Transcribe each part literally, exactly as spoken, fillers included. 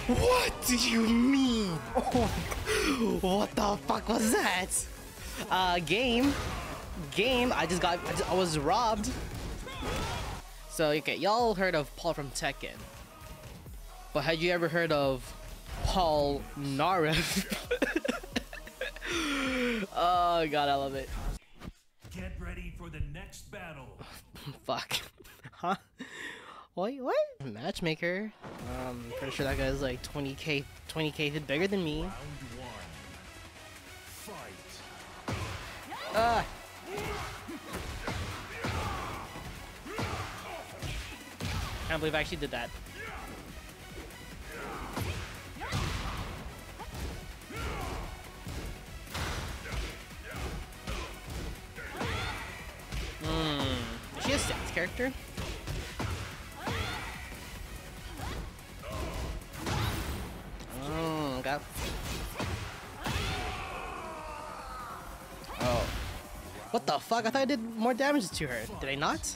What do you mean? Oh, what the fuck was that? Uh, game, game. I just got. I, just, I was robbed. So okay, y'all heard of Paul from Tekken, but had you ever heard of Polenarreff? Oh god, I love it. Get ready for the next battle. Fuck. Huh? Wait, what? Matchmaker. Um, pretty sure that guy's like twenty K, twenty K bigger than me. Round one. Fight. Ah. Can't believe I actually did that. Hmm. Is she a stance character? Oh, got. Oh. What the fuck? I thought I did more damage to her. Did I not?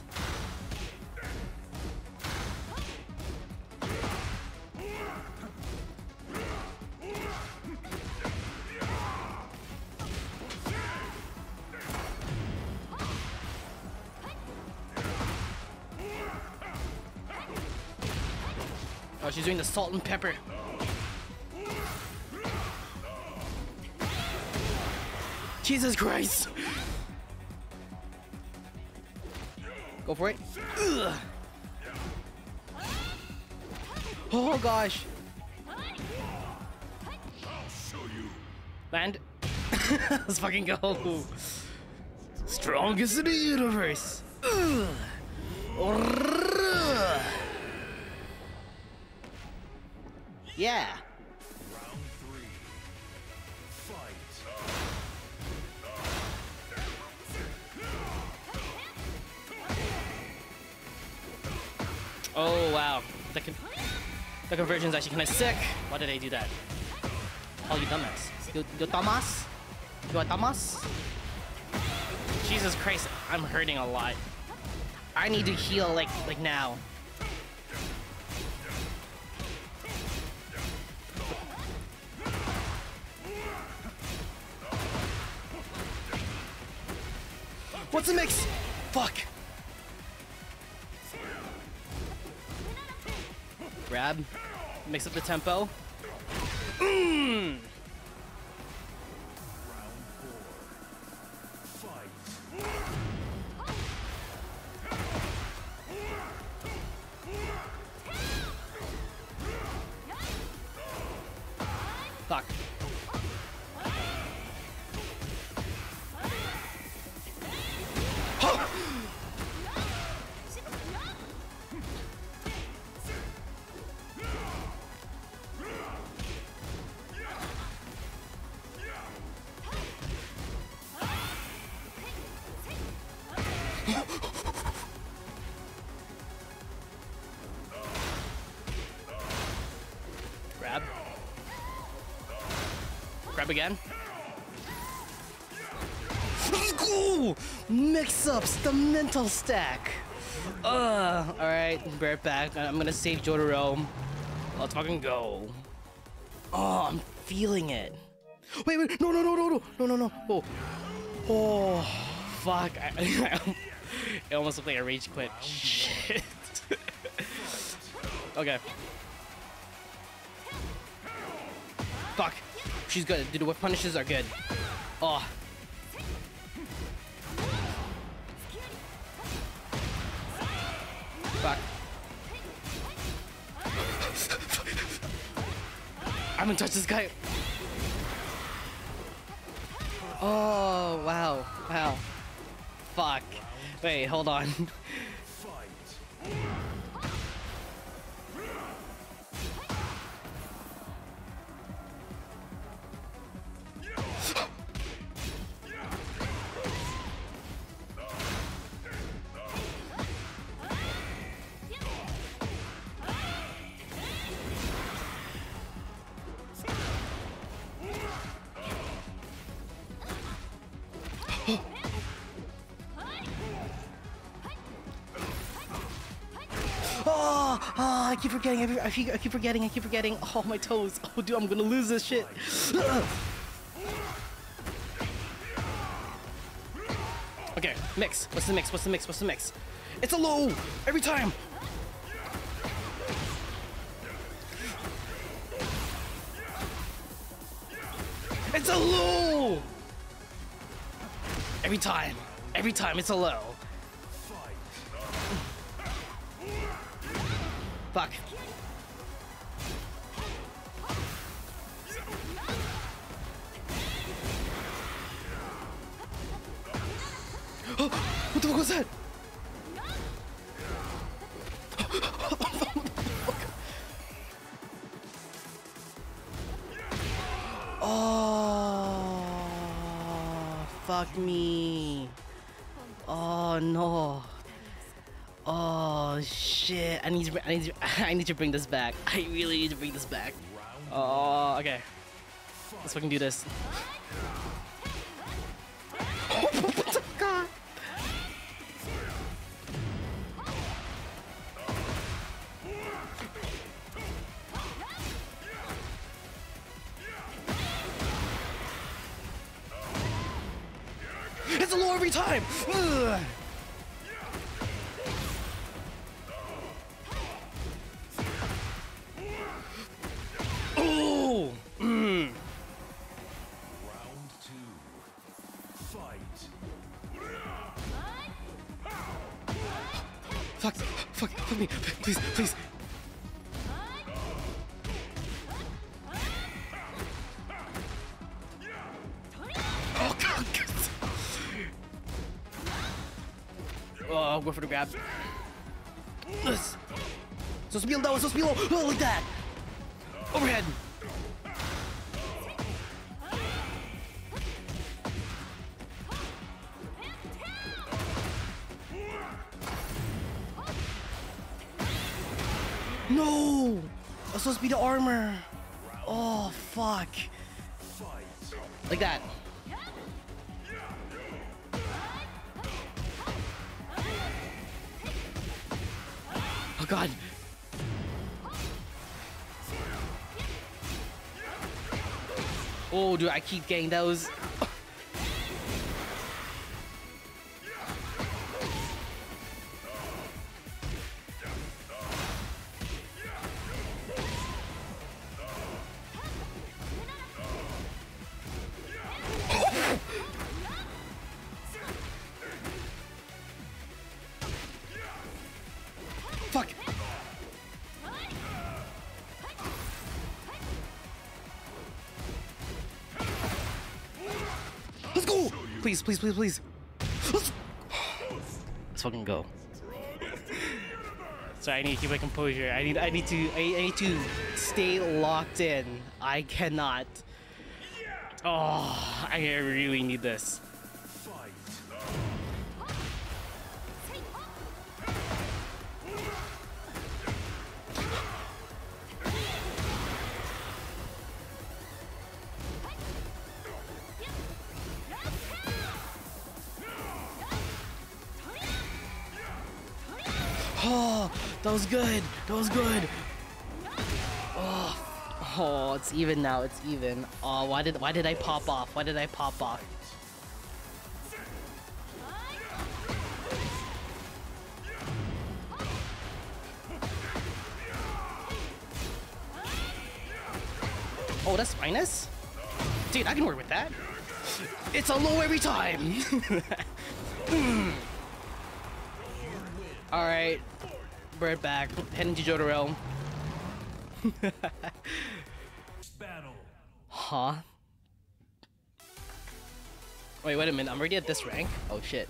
Oh, she's doing the salt and pepper. Jesus Christ! Go for it. Ugh. Oh gosh! Land. Let's fucking go. Strongest in the universe. Ugh. Yeah. Round three. Fight. Oh wow, the con the conversion's actually kind of sick. Why did I do that? Oh, you dumbass. You, you dumbass? You a dumbass? Jesus Christ, I'm hurting a lot. I need to heal like like now. What's the mix? Fuck. Grab. Mix up the tempo. Mmm. Fuck. Grab. Grab again. Ooh, mix-ups, the mental stack. Uh, all right, bear it back. I'm gonna save Jotaro. Let's fucking go. Oh, I'm feeling it. Wait, wait, no, no, no, no, no, no, no, no. Oh, oh, fuck. I, I, it almost looked like a rage quit. Shit. Okay. Fuck. She's good. Dude, the whip punishes are good. Oh. Fuck. I haven't touched this guy. Oh, wow. Wow. Fuck. Wait, hold on. Oh, Oh, I keep forgetting. I keep, I keep forgetting. I keep forgetting. Oh, my toes. Oh, dude, I'm gonna lose this shit. Okay, mix. What's the mix? What's the mix? What's the mix? It's a low every time. It's a low. Every time. Every time it's a low. Fuck. Oh, what the fuck was that? Oh, fuck me. Oh no. Oh shit. I need to I need to, I need to bring this back. I really need to bring this back. Oh, okay. Let's fucking do this. Oh, what the god? It's a low every time! Ugh. Oh! Mm. Round two. Fight. Fuck, fuck, fuck me, please, please. Oh, God. Oh, I'll go for the grab. Yes. So it's low, so it's low. Oh, like that. Overhead. No! That's supposed to be the armor. Oh, fuck. Like that. Oh, God. Oh, dude, I keep getting those. Fuck. Let's go! Please, please, please, please. Let's, Let's fucking go. Sorry, I need to keep my composure. I need, I need to, I, I need to stay locked in. I cannot. Oh, I really need this. Oh, that was good. That was good. Oh, oh, it's even now. It's even. Oh, why did why did I pop off? Why did I pop off? Oh, that's minus? Dude, I can work with that. It's a low every time. mm. All right, we're back. Heading to Jojo Realm. Battle. Huh? Wait, wait a minute. I'm already at this rank. Oh shit.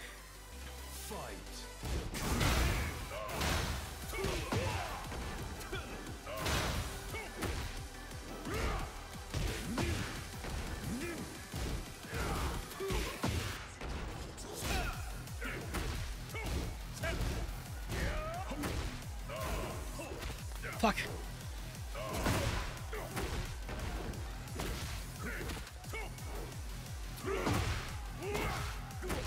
Fuck.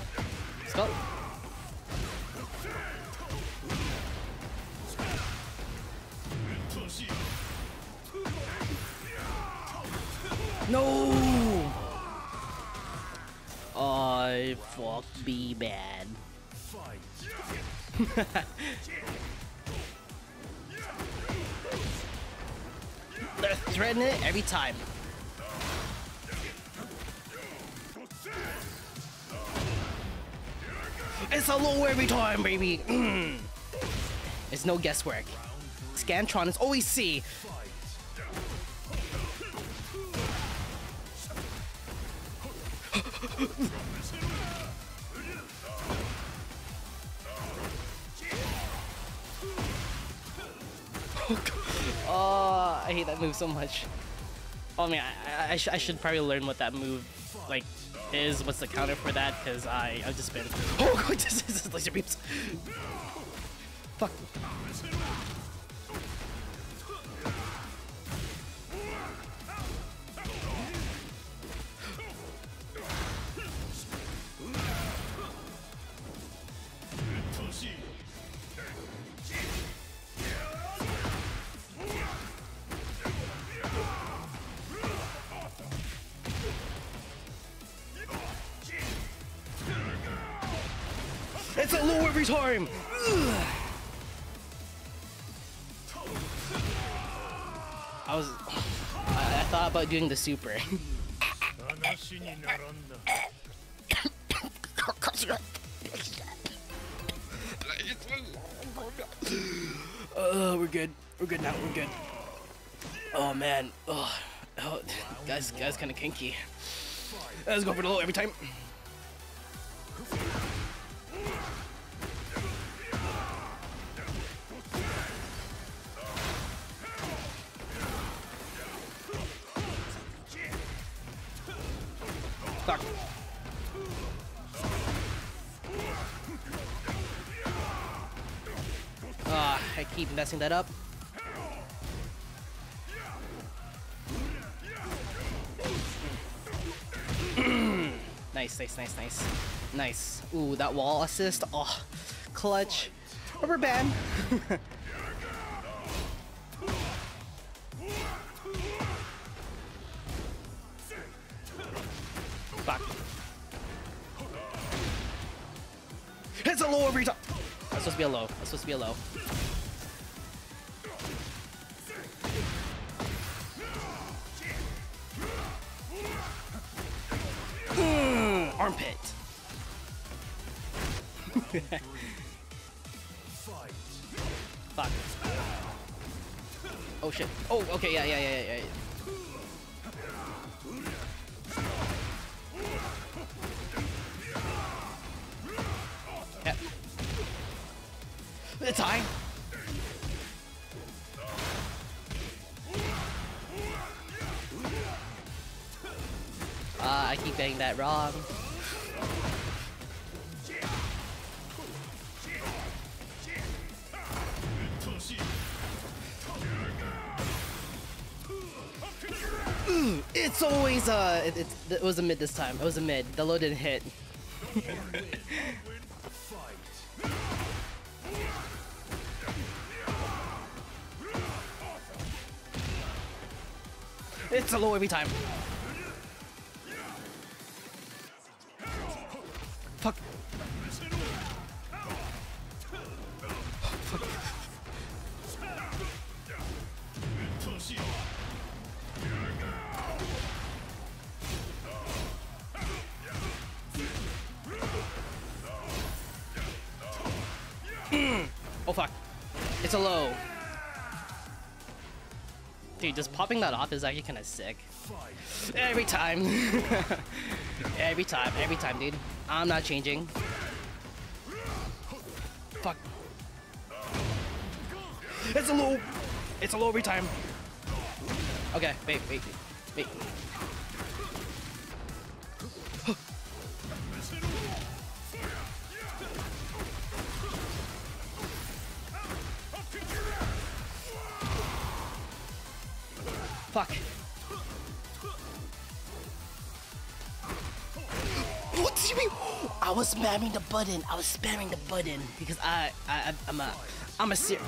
Let's go. Uh, fuck me, man. They're threatening it every time. It's a low every time, baby. It's no guesswork. Scantron is always C. Oh, I hate that move so much. Oh man, I, I, I, sh I should probably learn what that move like is. What's the counter for that? Because I I've just been. Oh god, this is laser beams. Fuck. It's a low every time! Ugh. I was... I, I thought about doing the super. Oh, we're good. We're good now. We're good. Oh, man. Oh, oh guys, guys kind of kinky. Let's go for the low every time. Fuck. Ah, uh, I keep messing that up. Nice, nice, nice, nice. Nice. Ooh, that wall assist. Oh, clutch. Rubber band. Fuck. It's a low every time. That's supposed to be a low. That's supposed to be a low. Mm, armpit. Fuck. Oh shit. Oh, okay, yeah, yeah, yeah, yeah, yeah. Yep. It's high. Ah, uh, I keep getting that wrong. It's always uh, it, it, it was a mid this time. It was a mid. The low didn't hit. It's a low every time. Fuck. Oh fuck. It's a low. Dude, just popping that off is actually kind of sick. Every time. every time, every time, dude. I'm not changing. Fuck. It's a low. It's a low every time. Okay, wait, wait, wait. Fuck. What do you mean? I was spamming the button. I was spamming the button because I, I, I'm a, I'm a ser-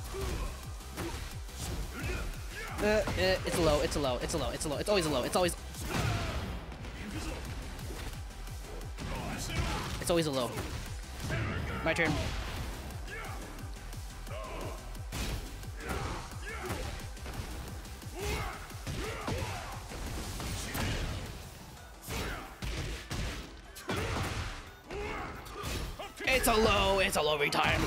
uh, uh, it's a low. It's a low. It's a low. It's a low. It's always a low. It's always. It's always a low. My turn. It's a low, it's a low every time.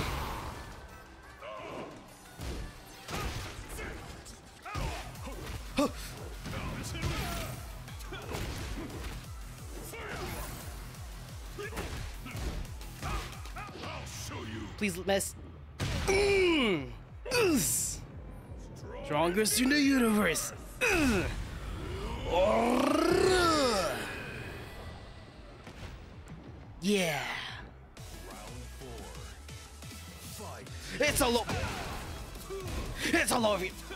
Please miss. Mm. Strongest in the universe. Mm. Yeah. It's a low. It's a low.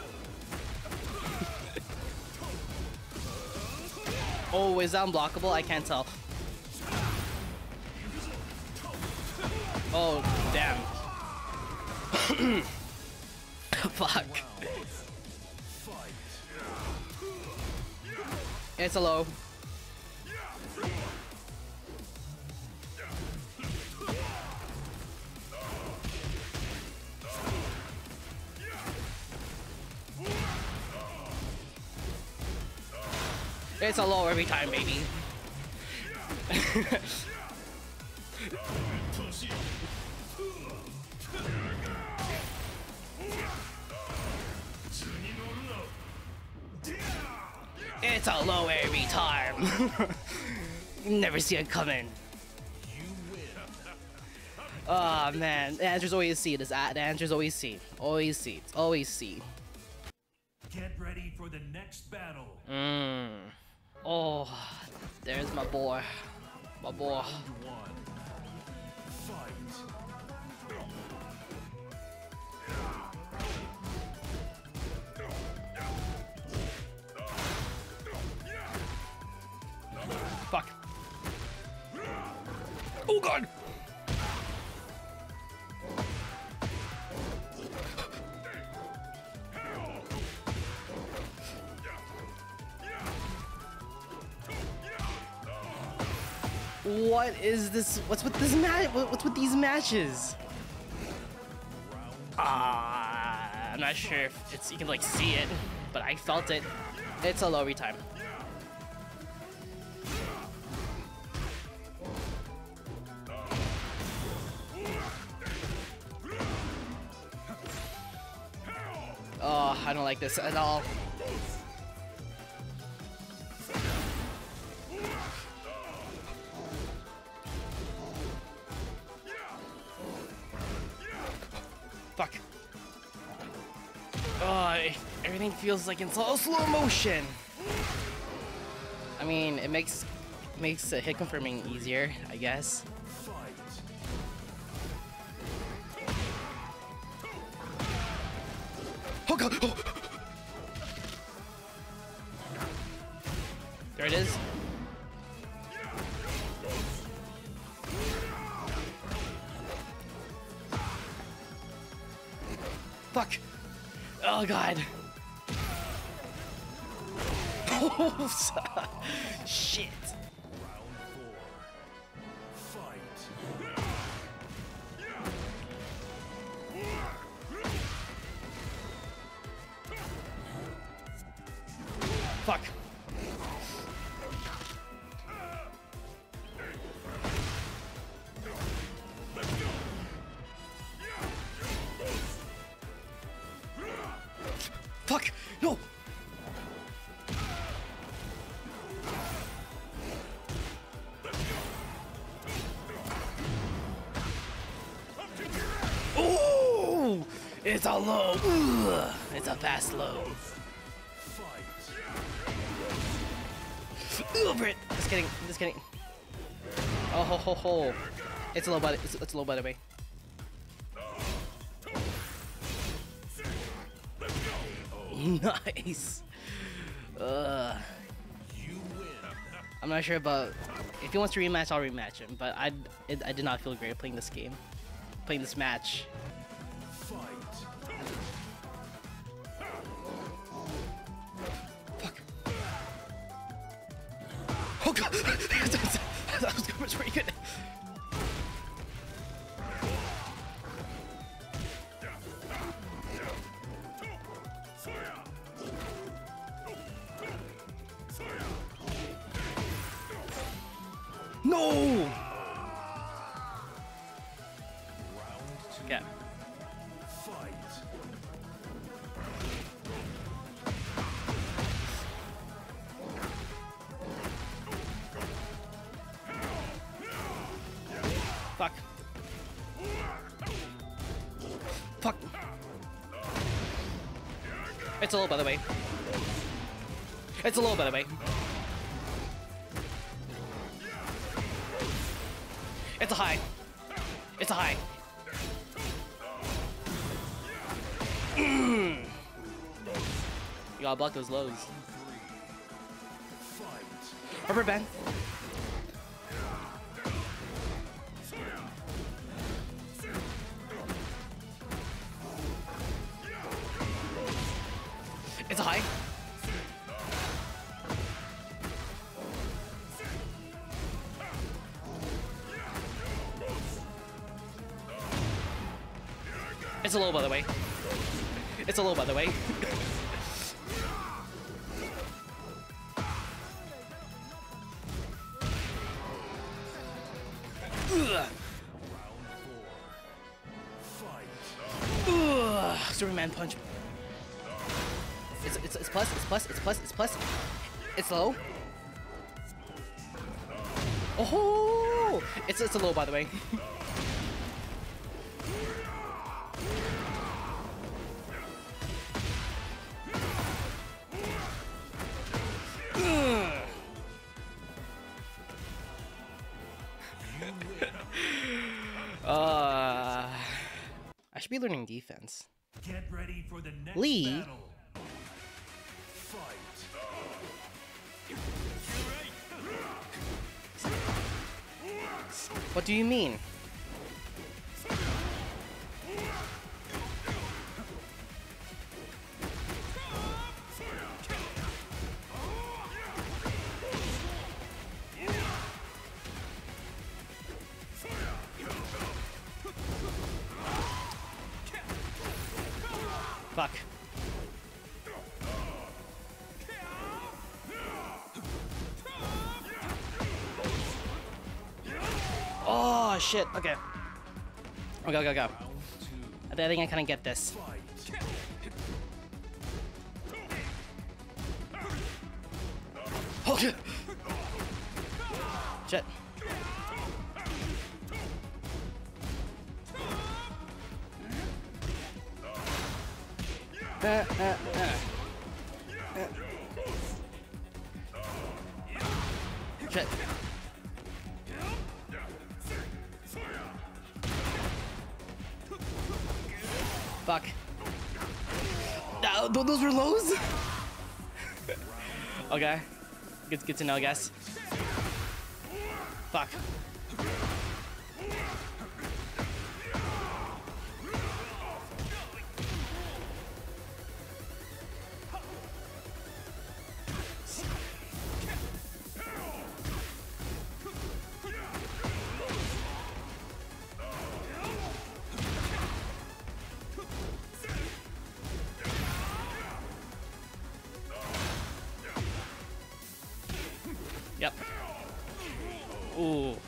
Oh, is that unblockable? I can't tell. Oh, damn. Fuck. It's a low. It's a low every time, baby. It's a low every time. Never see it coming. Oh man, the answer's always C. This the answer's always C. Always C. It's always C. Get ready for the next battle. Mmm. Oh, there's my boy. My boy. One. Fight. Fuck. Oh god! What is this? What's with this match? What's with these matches? Ah, uh, I'm not sure if it's you can like see it, but I felt it. It's a low every time. Oh, I don't like this at all. Fuck. Oh, everything feels like in slow, slow motion. I mean, it makes makes uh, hit confirming easier, I guess. Oh god! Oh. There it is. Fuck! Oh god! Oh, shit! Fuck! Fuck! No! Ooh! It's a low! Ugh. It's a fast low. Over it! Just kidding, just kidding. Oh ho ho ho. It's a low by it's, it's a low by the way. Nice. Uh, I'm not sure about if he wants to rematch. I'll rematch him, but I it, I did not feel great playing this game, playing this match. Fuck. Oh god, that was, that was pretty good. No! Okay. Fuck. Fuck. It's a low, by the way. It's a low, by the way. It's a high. It's a high. You gotta block those lows. Rubber band. It's a high. It's a low, by the way. It's a low, by the way. Ugh. Superman punch. It's, it's, it's plus, it's plus, it's plus, it's plus. It's low. Oh! It's, it's a low, by the way. uh, I should be learning defense. Get ready for the next Lee. battle. Fight. What do you mean? Fuck. Oh shit. Okay. Oh, go go go. I think I kind of get this. Oh shit. Shit. Uh, uh, uh. Uh. Shit. Fuck. No, those were lows? Okay. Good, good to know, I guess. Fuck. Yep. Ooh.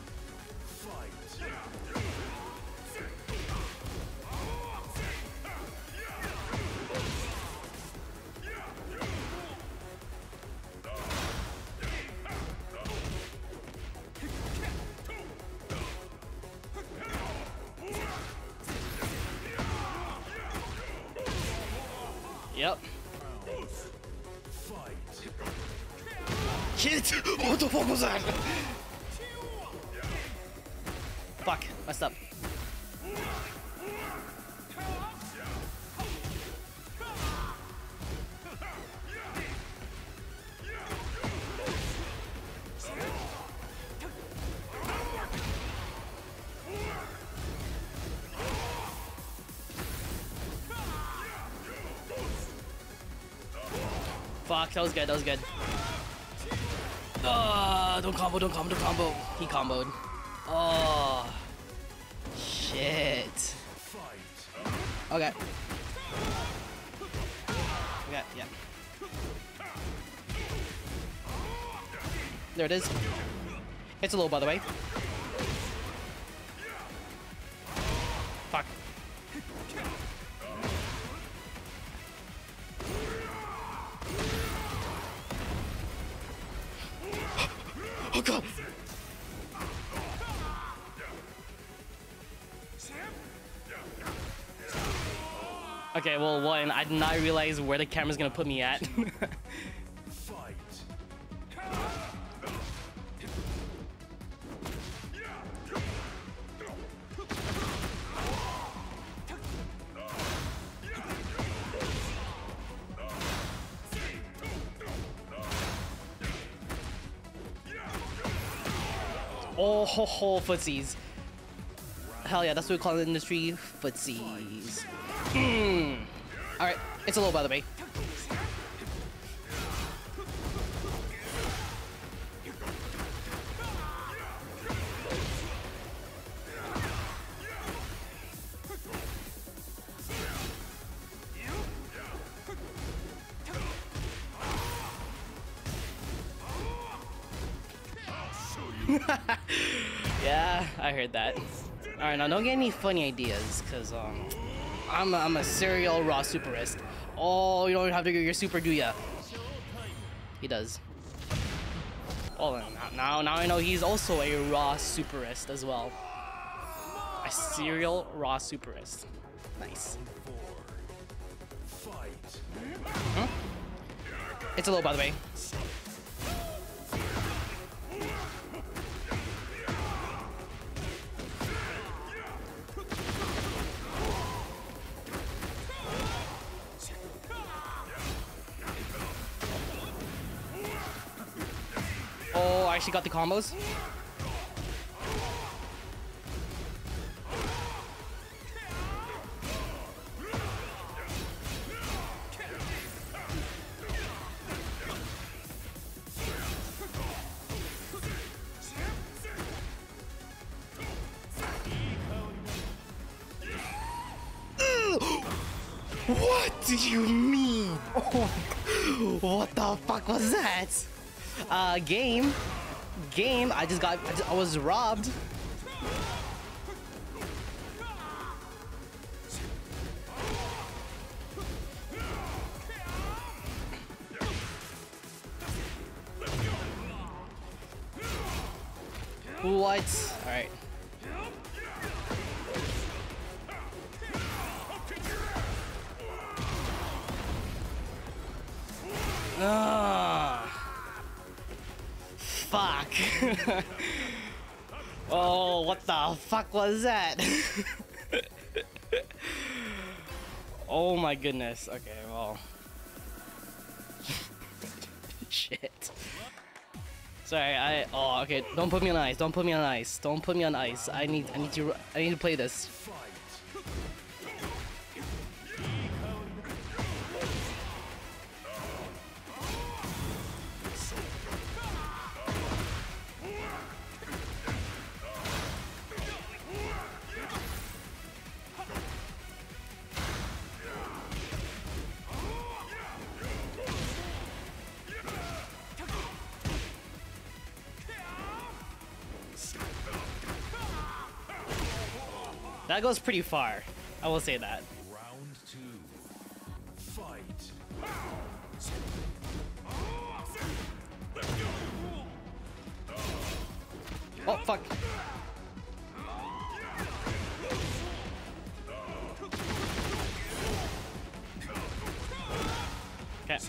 Yep. Shit! What the fuck was that? Fuck, messed up. Fuck, that was good, that was good. Oh, don't combo, don't combo, don't combo. He comboed. Oh. Shit. Okay. Okay, yeah. There it is. It's a low, by the way. Fuck. Oh god. Okay, well, one, I did not realize where the camera's gonna put me at. Oh ho ho, footsies. Hell yeah, that's what we call it in the industry, footsies. Mm. Alright, it's a low, by the way. Yeah, I heard that. Alright, now don't get any funny ideas, because um, I'm, a, I'm a serial raw superist. Oh, you don't have to get your super, do ya? He does. Oh, now, now I know he's also a raw superist as well. A serial raw superist. Nice. Huh? It's a low, by the way. Oh, I actually got the combos. What do you mean? Oh, what the fuck was that? Uh, game. Game, I just got, I, just, I was robbed. What? Alright. Ah. Fuck. Oh, what the fuck was that? Oh my goodness. Okay, well. Shit. Sorry, I oh okay, don't put me on ice, don't put me on ice, don't put me on ice. I need I need to I need to play this. That goes pretty far. I will say that. Round two. Fight. Oh fuck. Okay.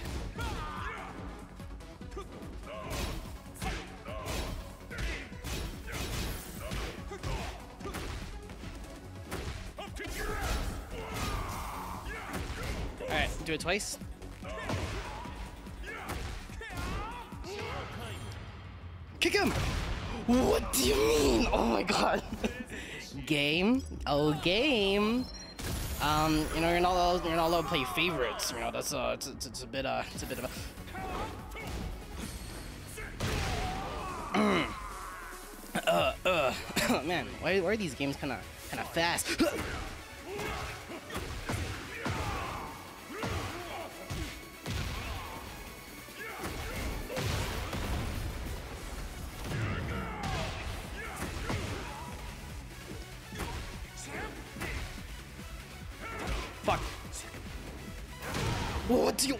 Alright, do it twice. Kick him! What do you mean? Oh my god. Game? Oh, game. Um, you know, you're not allowed, you're not allowed to play favorites. You know, that's uh, it's, it's, it's a bit uh, it's a bit of a. uh, uh, man, why, why are these games kind of, kind of fast? Fuck. What do you?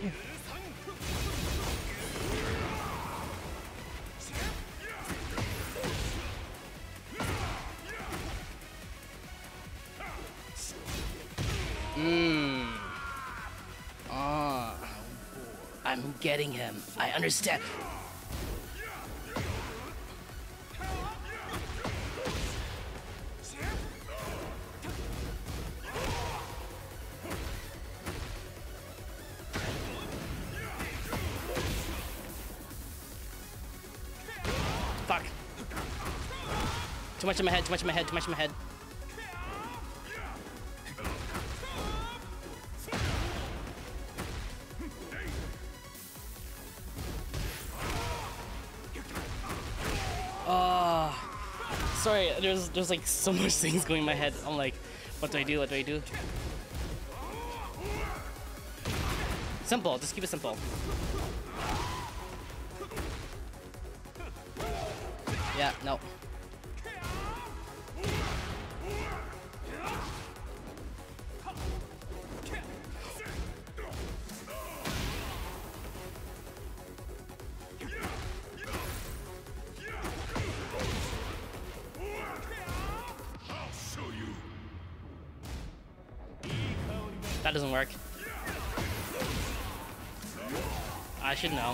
Mmm. Ah. I'm getting him. I understand. Fuck. Too much in my head, too much in my head, too much in my head. Oh, sorry, there's there's like so much things going in my head. I'm like, what do I do? What do I do? Simple, just keep it simple. Yeah, no. That doesn't work. I should know.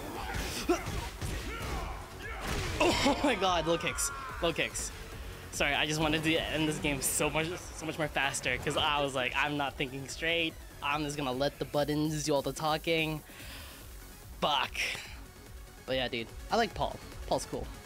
Oh my god, low kicks. Low kicks. Sorry, I just wanted to end this game so much so much more faster because I was like, I'm not thinking straight. I'm just gonna let the buttons do all the talking. Fuck. But yeah, dude. I like Paul. Paul's cool.